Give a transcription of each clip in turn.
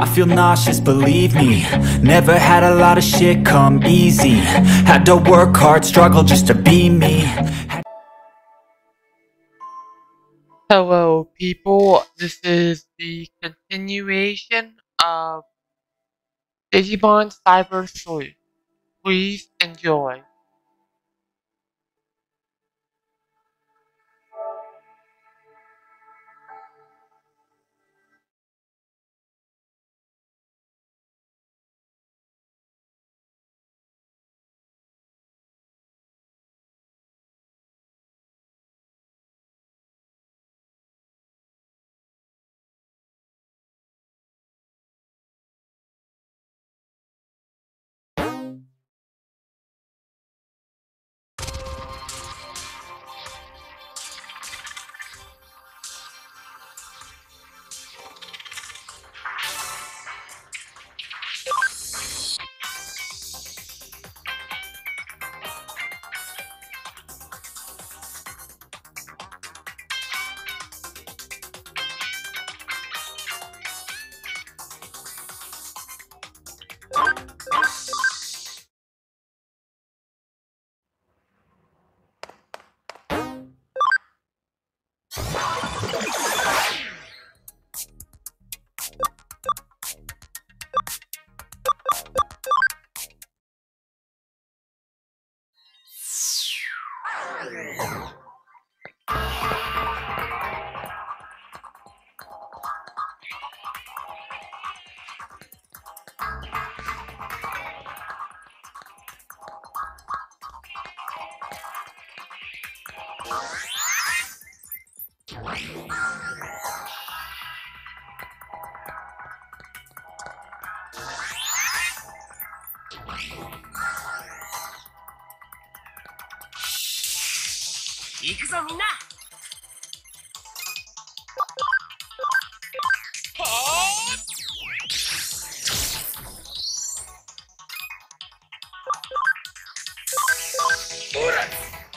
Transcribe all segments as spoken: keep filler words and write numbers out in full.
I feel nauseous, believe me. Never had a lot of shit come easy. Had to work hard, struggle just to be me. Hello people, this is the continuation of Digimon Cyber Sleuth. Please enjoy. 行くぞみんな。ほら。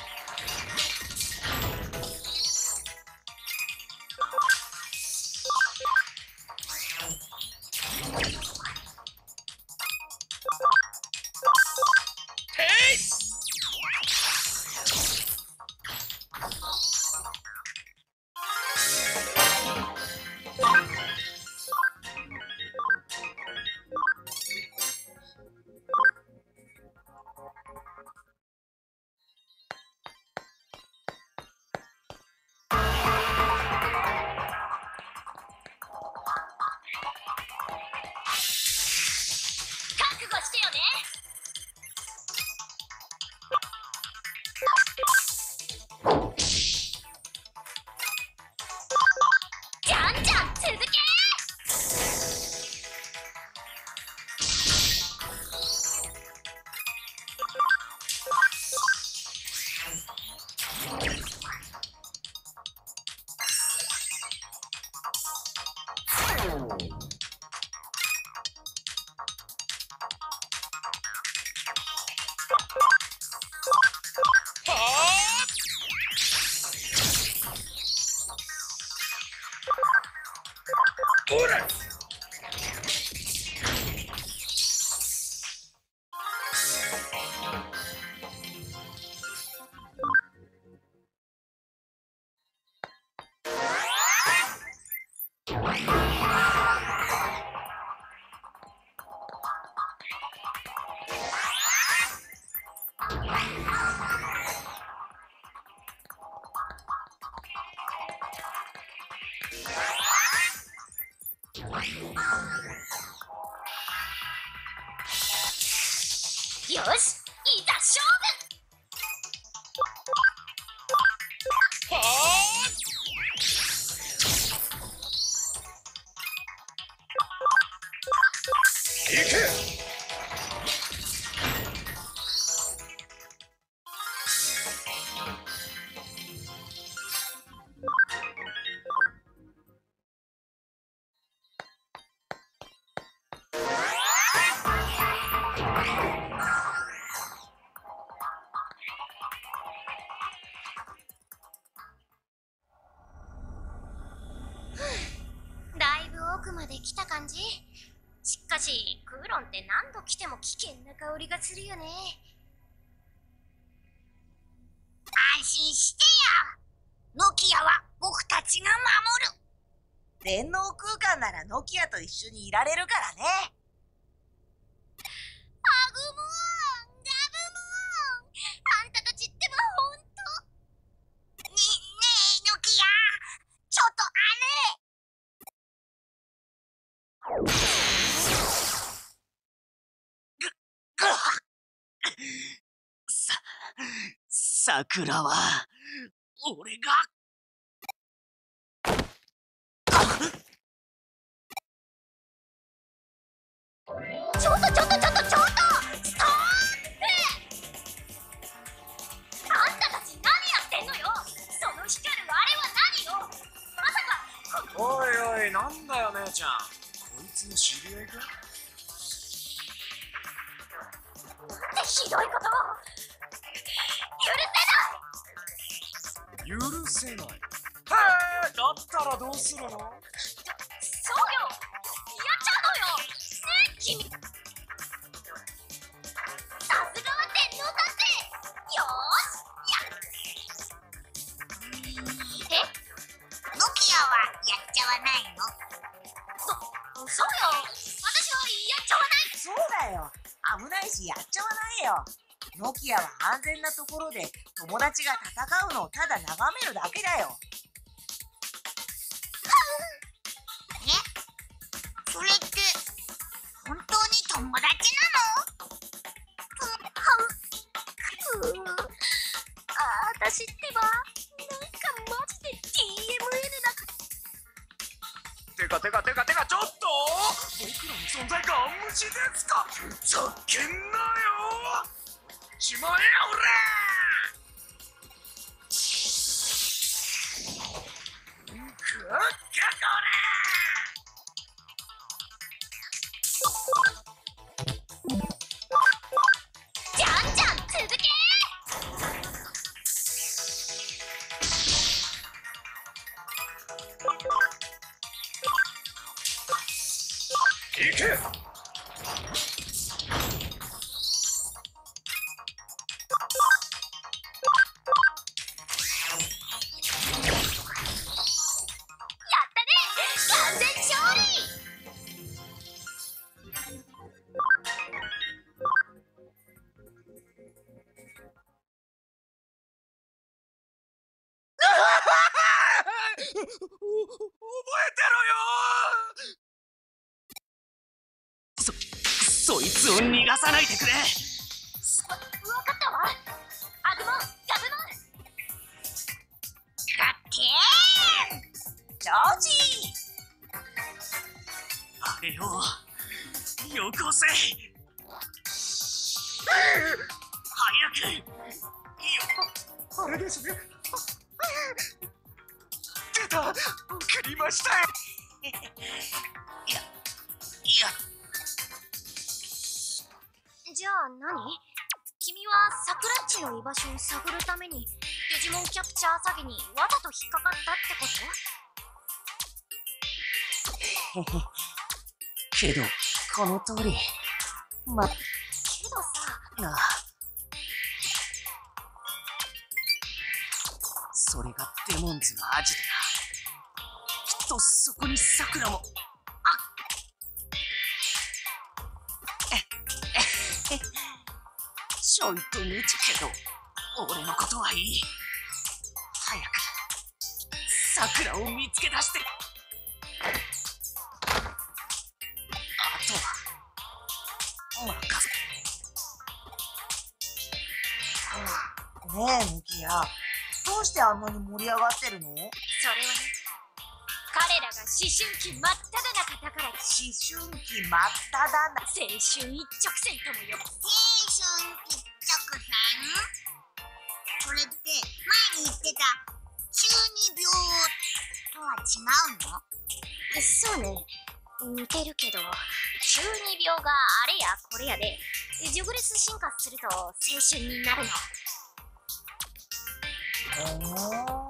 よし、いざ勝負。行け。だいぶ奥まで来た感じ。 しかしクーロンって何度来ても危険な香りがするよね。安心してよ、ノキアは僕たちが守る。 電脳空間ならノキアと一緒にいられるからね。 アグモーン、ガブモーン、あんたたちってばほんと。ね、ねえノキア、ちょっとあれ。 ぐ、ぐさ、桜は、俺が。 ちょっとちょっとちょっとちょっとストップ。あんたたち何やってんのよ。その光るあれは何よ。まさか。 おいおい、なんだよ姉ちゃん、こいつの知り合いか。 ひどいことを許せない。へえ、だったらどうするの。 そうよ、やっちゃうのよねえ君。さすがは天皇探偵。よーしやっえノキアはやっちゃわないの。そそうよ、私はやっちゃわない。 そうだよ、危ないしやっちゃわないよ。ノキアは安全なところで友達が戦うのをただ眺めるだけだよ。 え、それって本当に友達なの？ううああ、私ってばなんかマジで ティーエムエヌ だか。 てかてかてかてか、ちょっと僕らの存在が無視ですか。ふざけんなよ。しまえよ俺。くっかこじゃんじゃん続け。 れ。いけ。覚えてろよ。 そ、そいつを逃がさないでくれ。 わ、わかったわ。アグモン、ガブモン。ガッテーン。 ジョージあれをよこせ。早くよ。あれですね。出た。送りましたよ。 いや、いや。 じゃあ何？君はサクラッチの居場所を探るためにデジモンキャプチャー詐欺にわざと引っかかったってこと？ けどこの通り、ま、 けどさ、 なあ、それがデモンズのアジトだ。きっとそこにさくらも。ちょいと無知けど俺のことはいい。早くさくらを見つけ出して。あとは任せ。ねえミキヤ、どうしてあんなに盛り上がってるの？ それはね、彼らが思春期真っ只中だから。 思春期真っ只中。 青春一直線ともよ。青春一直線？それって前に言ってた中二病とは違うの？そうね、似てるけど中二病があれやこれやでジョグレス進化すると青春になるの。 おー、 う、うん。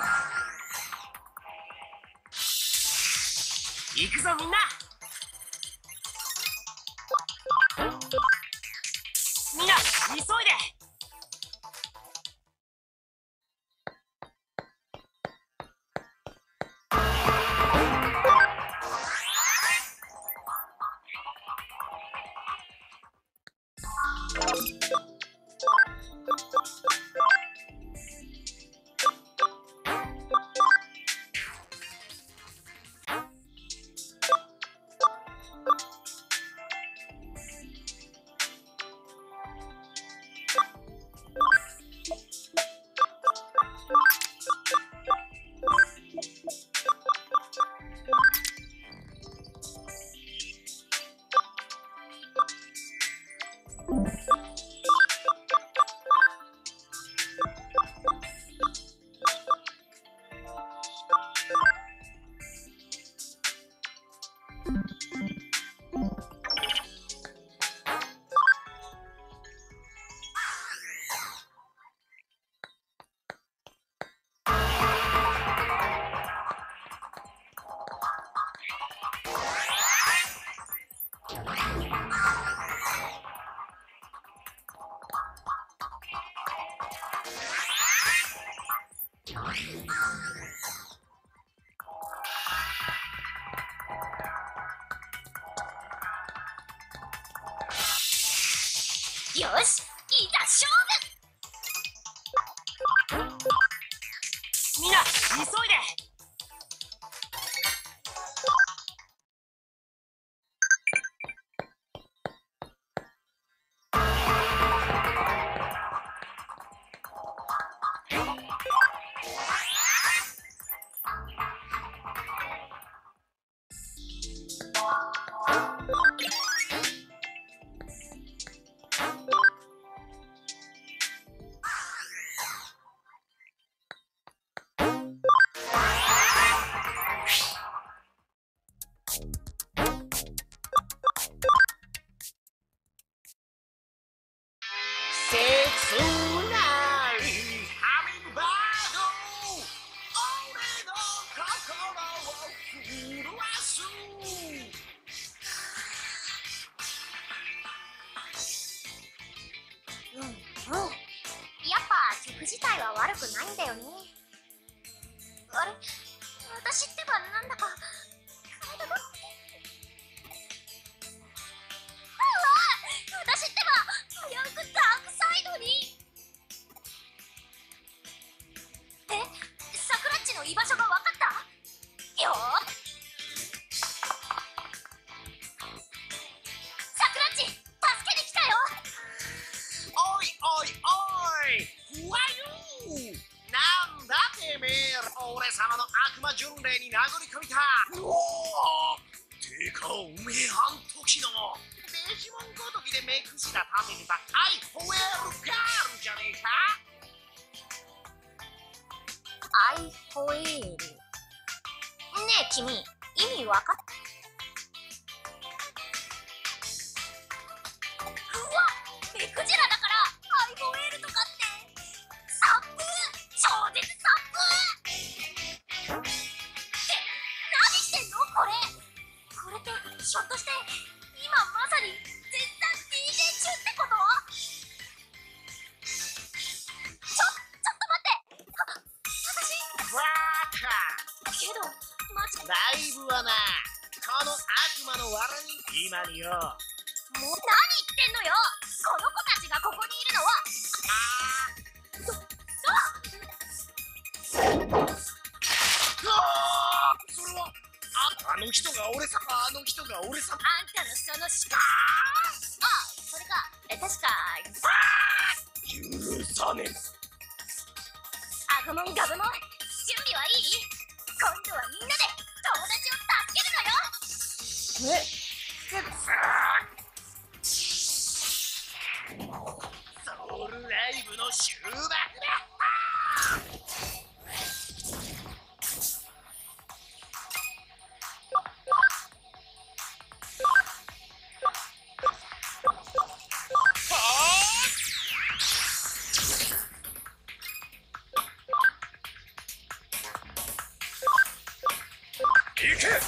行くぞみんな。みんな急いで。よし、いざ勝負。みんな急いで。切ないハミングバード、俺の心を震わす。 うんうん。やっぱ曲自体は悪くないんだよね。あれ、私ってばなんだか体が。私ってば危うくダークサイドに。え、サクラッチの居場所が分かったよ。サクラッチ、助けに来たよ。 おいおいおい、ふわゆー、なんだてめえ、俺様の悪魔巡礼に殴り込みた。おお、てかおめえあん時のデジモンごときでめくしたためにばアイホエールガールじゃねえか。 アイホエール。ねえ君、意味分かった？うわ、目くじらだからアイホエールとかって。サップ、超絶サップって何してんのこれ。これってひょっとして今まさに絶賛 ディージェー 中ってこと？ちょ、ちょっと待って。は、私。 バカ。 けど、マジ。 ライブはな、この悪魔の藁に今によ。 もう何言ってんのよ。この子たちがここにいるのは。 ああ、 それはあ、あの人が俺様、あの人が俺様。 あんたのそのしか。あ、それか。え、確か。 許さねえ。 アグモンガブモン、準備はいい？今度はみんなで友達を助けるのよ。え？ ソウルライブの終幕だ。 け。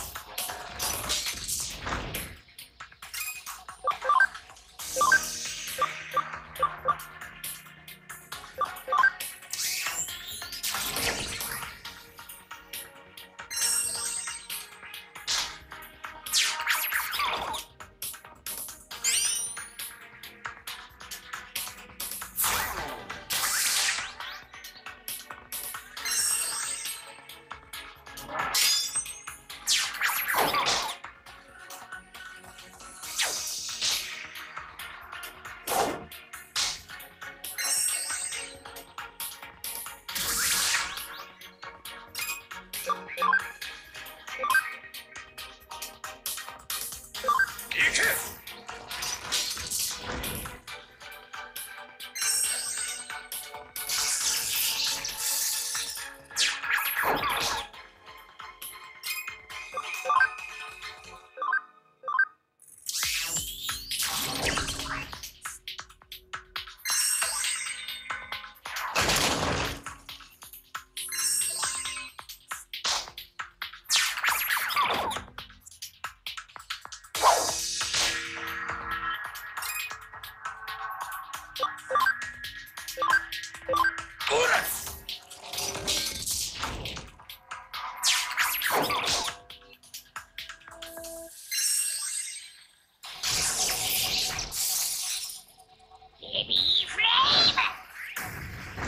ベビーフレーム。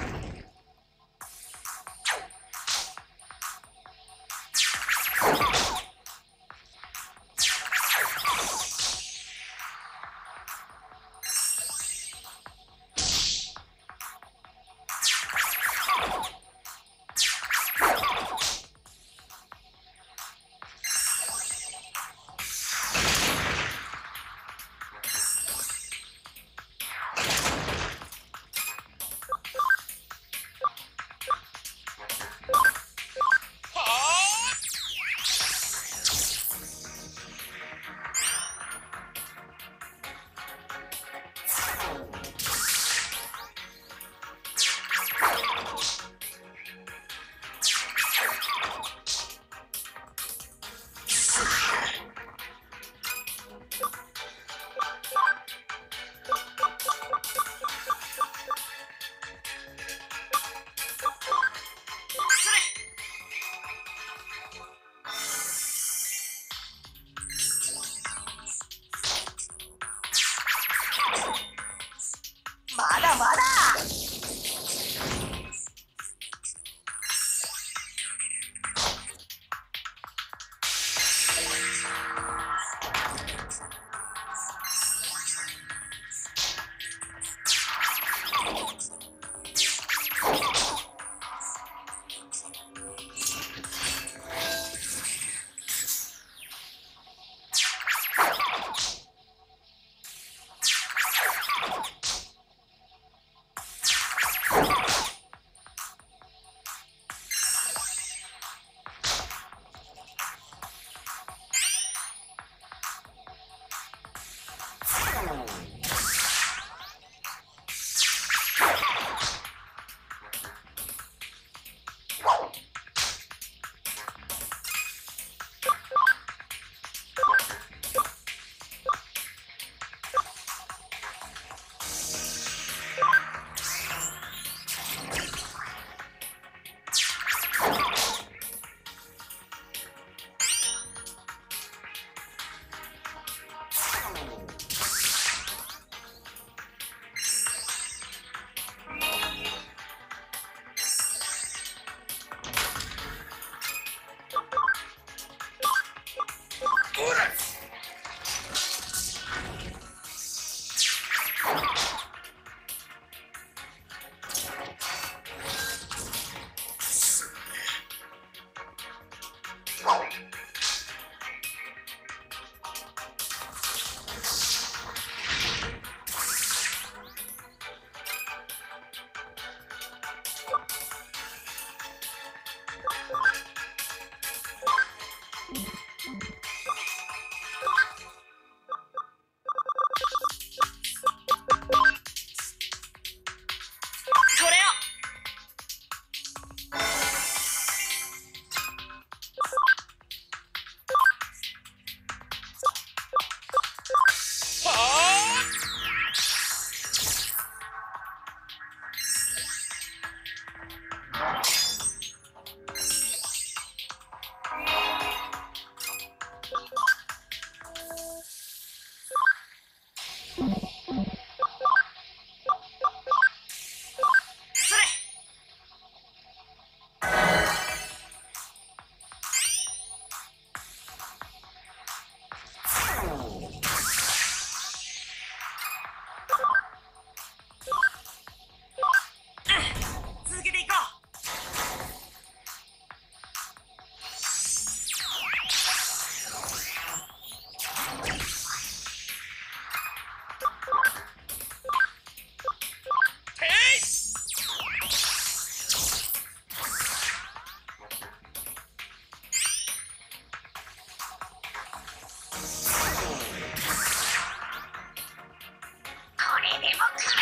まだまだ。これを。 これでも食ら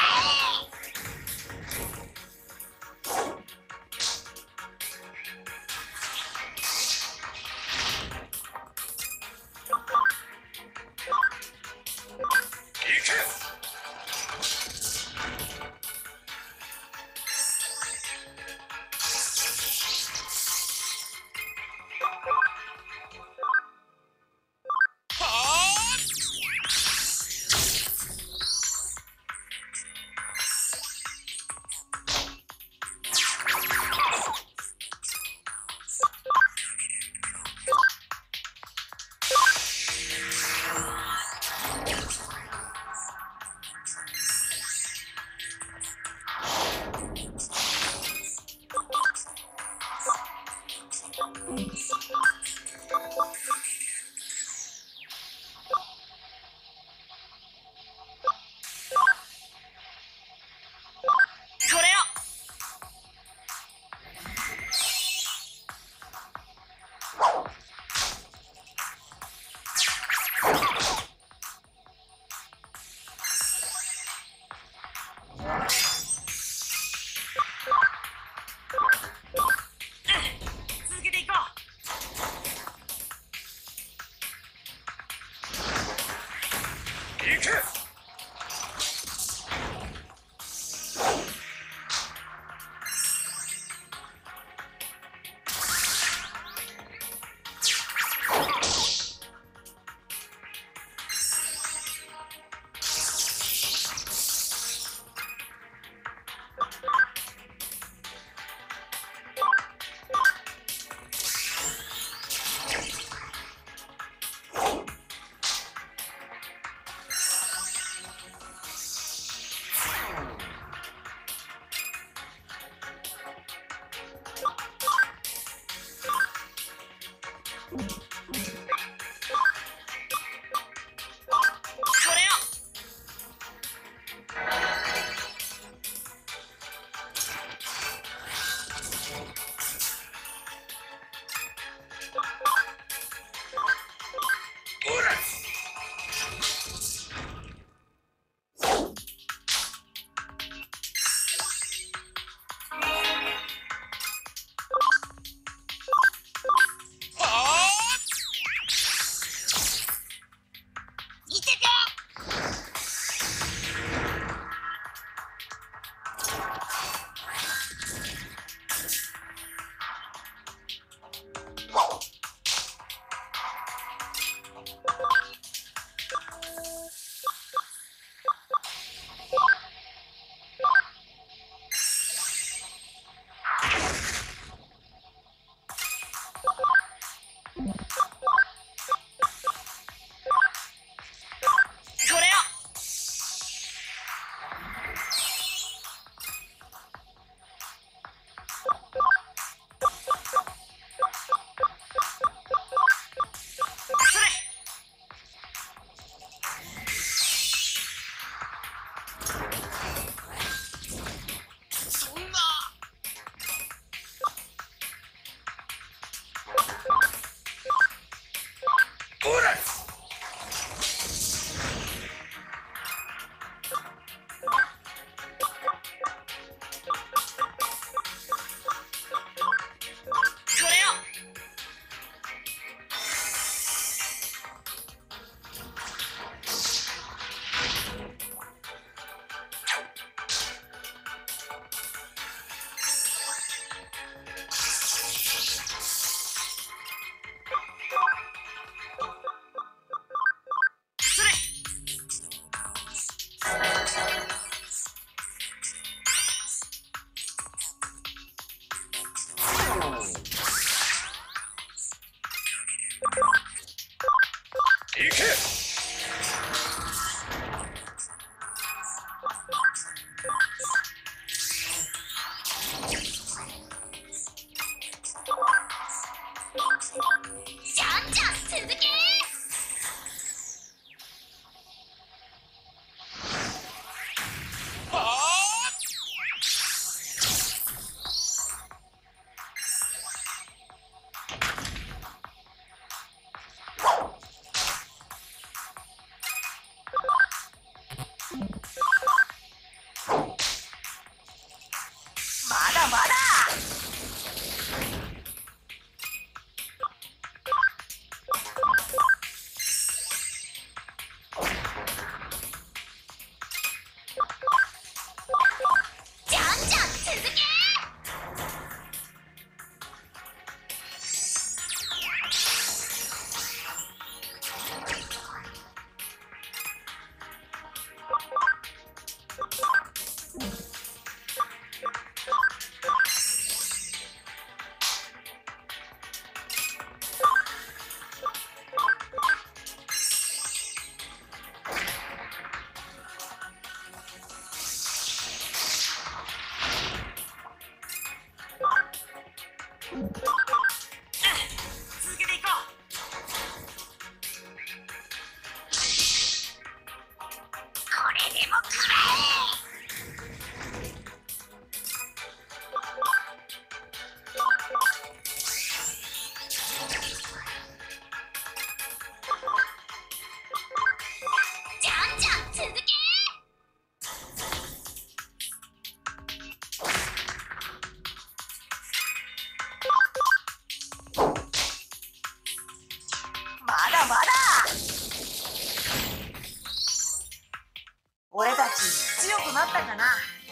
ったかな。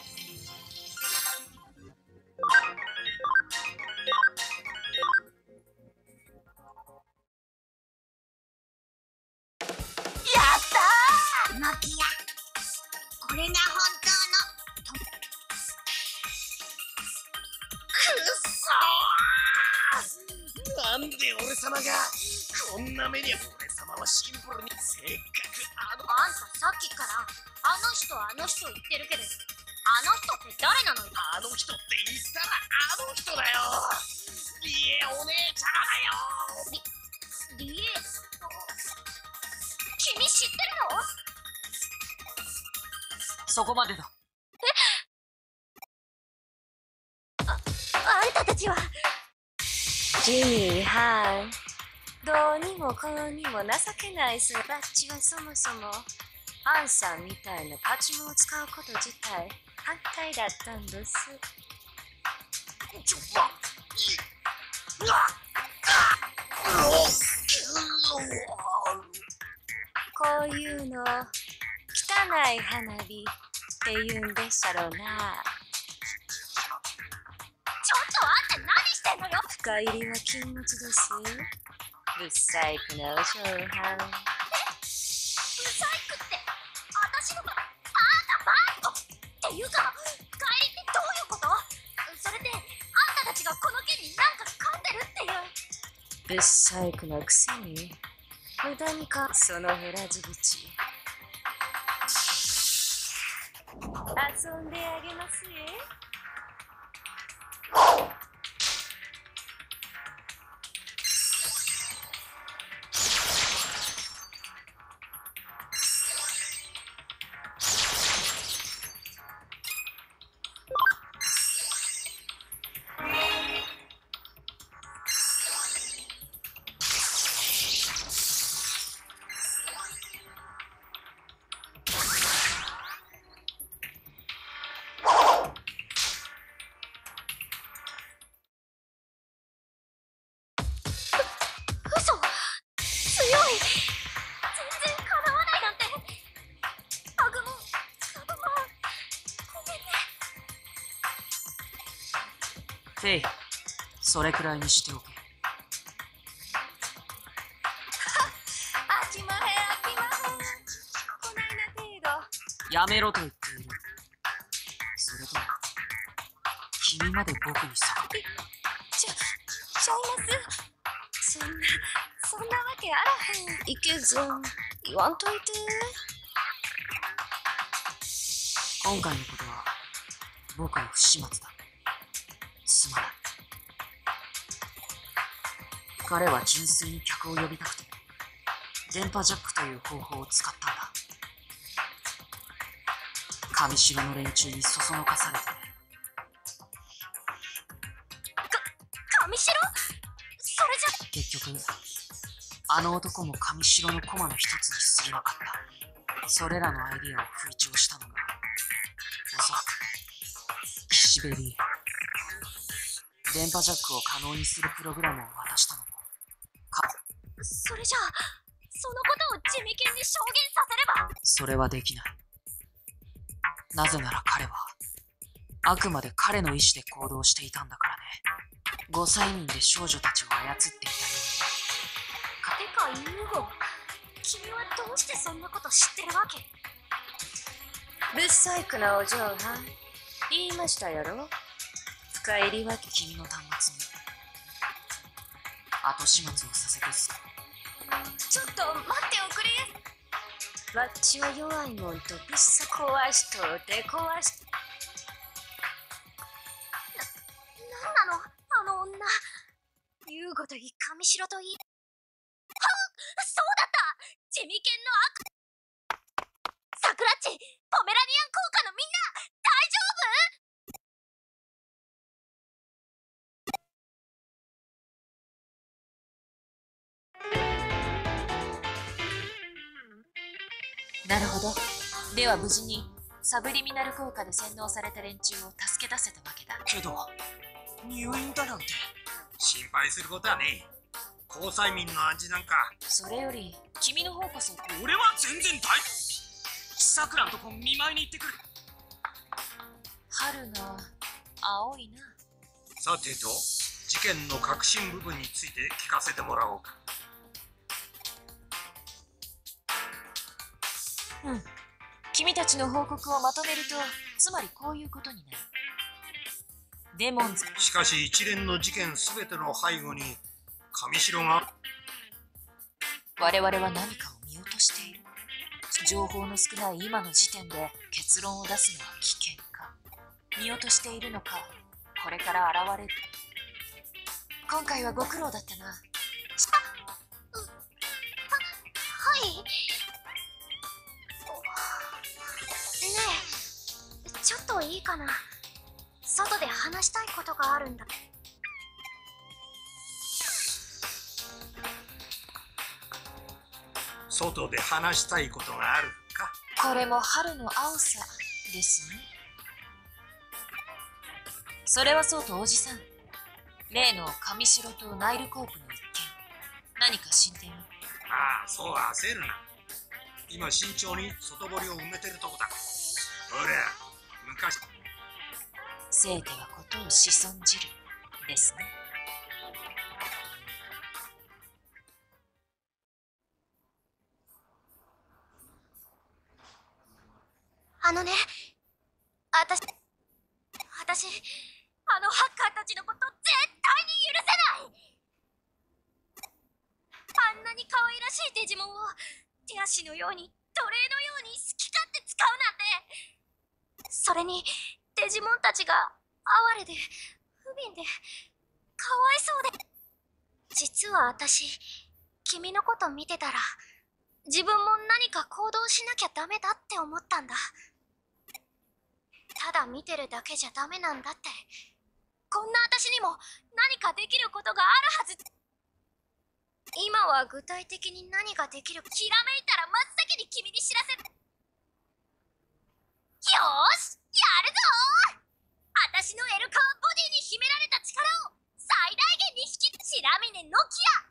やったーノキア、これが本当のとくそー、なんで俺様がこんな目に。俺様はシンプルにせっかくあのあんたさっきからあの人あの人言ってるけど、あの人って誰なのよ。 あの人って言ったらあの人だよ。リエお姉ちゃんだよ。 リリエ、君知ってるの？ そこまでだ。 あんたたちは。 ジミー、はい。どうにもこうにも情けないす。バッチはそもそもアンさんみたいなパチモンを使うこと自体反対だったんです。 ちょっとい、うわっ、あっ、 こういうの汚い花火って言うんでっしゃろうな。 ちょっとあんた何してんのよ。 深入りは禁物です。ぶっ細工なお嬢はん。 ブサイクって私のことあんたバートっていうか帰りってどういうこと？それであんたたちがこの件になんか噛んでるっていう。 ぶっ細工なくせに無駄にかその減らず口。遊んであげますよ。 嘘、強い。全然叶わないなんて。アグモン、アグモン、ごめんね。 フェイ、それくらいにしておけ。 飽きまへん飽きまへん。こないな程度。 やめろと言っている。それとも君まで僕にさ。 ちゃ、ちゃいます。そんな、そんなわけあらへん。いけずん、言わんといて。 今回のことは僕の不始末だ。すまない。彼は純粋に客を呼びたくて電波ジャックという方法を使ったんだ。上城の連中にそそのかされてね。 上城？それじゃ。 結局あの男も上城の駒の一つに過ぎなかった。それらのアイディアを吹聴したのがおそらく岸辺理恵。電波ジャックを可能にするプログラムを渡したのもか。 それじゃあそのことを地味犬に証言させれば。 それはできない。なぜなら彼はあくまで彼の意志で行動していたんだからね。ごさいにんで少女たちを操っていたよてかユーゴ、君はどうしてそんなこと知ってるわけ？ ぶっ細工なお嬢はん。言いましたやろ。深入りは君の端末に後始末をさせてす。 ちょっと待っておくれ。わっちは弱いもんとぶっさ壊しとで壊し。 なんなのあの女。ユーゴといい上白といい。はっ、そうだった。地味犬の悪。サクラッチ、ポメラニアン効果のみんな大丈夫？ なるほど。では無事にサブリミナル効果で洗脳された連中を助け出せたわけだ。 けど入院だなんて。心配することはねえ。交際民の味なんか。 それより君の方こそ。 俺は全然大。さくらんとこ見舞いに行ってくる。 春が青いな。 さてと、事件の核心部分について聞かせてもらおうか。 うん。君たちの報告をまとめると、つまりこういうことになる。デモンズ。 しかし一連の事件すべての背後に神城が。 我々は何かを見落としている。情報の少ない今の時点で結論を出すのは危険か。見落としているのか、これから現れる。今回はご苦労だったな。 はい。ねえ、ちょっといいかな。外で話したいことがあるんだ。 外で話したいことがあるか。 これも春の青さですね。それはそうとおじさん、例の上城とナイルコープの一件、何か進展は？ ああ、そう焦るな。今慎重に外堀を埋めてるとこだ。ほら、昔。 生てはことをし損じるですね。 あのね、あたし、あたし、あのハッカーたちのこと絶対に許せない。あんなに可愛らしいデジモンを手足のように奴隷のように好き勝手使うなんて。それにデジモンたちが哀れで不憫でかわいそうで。実はあたし、君のこと見てたら自分も何か行動しなきゃダメだって思ったんだ。ただ見てるだけじゃダメなんだって。こんな私にも何かできることがあるはず。今は具体的に何ができるかひらめいたら真っ先に君に知らせる。よーし、やるぞー。私のエルカーボディに秘められた力を最大限に引き、白峰ノキア